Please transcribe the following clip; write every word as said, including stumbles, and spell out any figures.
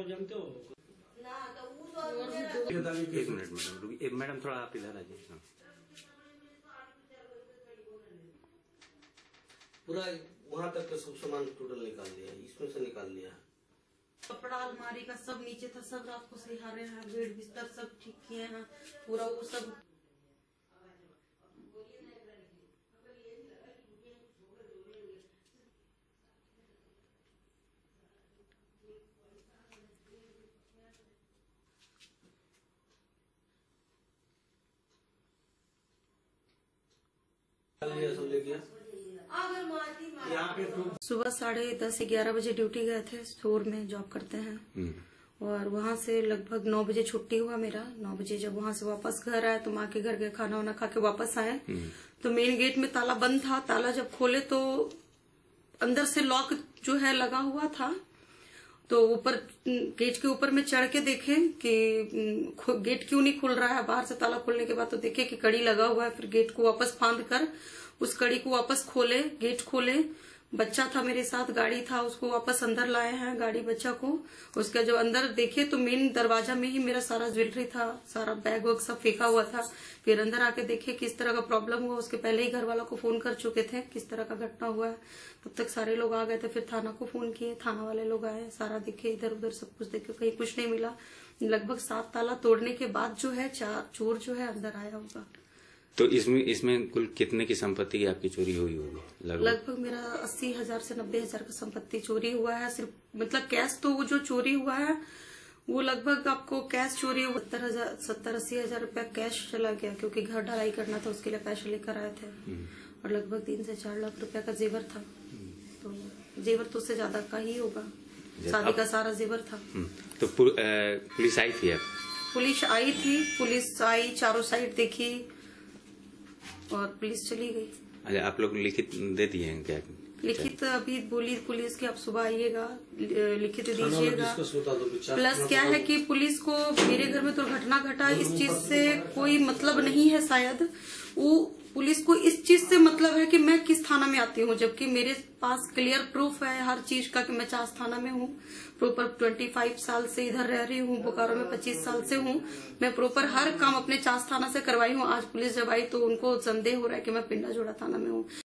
जानते हो? एक मिनट मैडम रुकिए, मैडम थोड़ा आप इधर आ जाइए। पूरा वहाँ तक का सब सामान टोटल निकाल लिया, इसमें से निकाल लिया। कपड़ा अलमारी का सब नीचे था, सब रात को सिहारे हैं, बेड बिस्तर सब ठीक किए हैं, पूरा वो सब। सब ले गया। सुबह साढ़े दस ग्यारह बजे ड्यूटी गए थे, स्टोर में जॉब करते हैं, और वहाँ से लगभग नौ बजे छुट्टी हुआ मेरा। नौ बजे जब वहाँ से वापस घर आए तो माँ के घर गए, खाना वाना खा के वापस आए तो मेन गेट में ताला बंद था। ताला जब खोले तो अंदर से लॉक जो है लगा हुआ था, तो ऊपर गेट के ऊपर में चढ़ के देखे कि गेट क्यों नहीं खुल रहा है। बाहर से ताला खोलने के बाद तो देखे कि कड़ी लगा हुआ है। फिर गेट को वापस फांद कर उस कड़ी को वापस खोले, गेट खोले। बच्चा था मेरे साथ, गाड़ी था, उसको वापस अंदर लाए हैं, गाड़ी बच्चा को। उसके जो अंदर देखे तो मेन दरवाजा में ही मेरा सारा ज्वेलरी था, सारा बैग वैग सब फेंका हुआ था। फिर अंदर आके देखे किस तरह का प्रॉब्लम हुआ। उसके पहले ही घर वालों को फोन कर चुके थे किस तरह का घटना हुआ है। तब तक सारे लोग आ गए थे। फिर थाना को फोन किए, थाना वाले लोग आए, सारा देखे, इधर उधर सब कुछ देखे, कहीं कुछ नहीं मिला। लगभग सात ताला तोड़ने के बाद जो है चार चोर जो है अंदर आया होगा। तो इसमें इसमें कुल कितने की संपत्ति की आपकी चोरी हुई होगी? लगभग लगभग मेरा अस्सी हजार से नब्बे हजार का संपत्ति चोरी हुआ है। सिर्फ मतलब कैश तो वो जो चोरी हुआ है वो लगभग आपको कैश चोरी हुआ सत्तर हजार सत्तर अस्सी हजार रूपया कैश चला गया, क्योंकि घर ढलाई करना था, उसके लिए पैसे लेकर आए थे। और लगभग तीन से चार लाख रुपया का जेवर था। तो जेवर तो उससे ज्यादा का ही होगा, शादी का सारा जेवर था। तो पुलिस आई थी? पुलिस आई थी, पुलिस आई, चारों साइड देखी और पुलिस चली गई। अच्छा, आप लोग लिखित दे दिए हैं क्या? लिखित अभी बोली पुलिस की आप सुबह आइएगा, लिखित दीजिएगा। प्लस क्या है कि पुलिस को मेरे घर में दुर्घटना घटा इस चीज से कोई मतलब नहीं है। शायद वो पुलिस को इस चीज से मतलब है कि मैं किस थाना में आती हूँ, जबकि मेरे पास क्लियर प्रूफ है हर चीज का कि मैं चास थाना में हूँ। प्रॉपर पच्चीस साल से इधर रह रही हूँ, बोकारो में पच्चीस साल से हूँ। मैं प्रॉपर हर काम अपने चास थाना से करवाई हूँ। आज पुलिस जब आई तो उनको संदेह हो रहा है कि मैं पिंडा जोड़ा थाना में हूँ।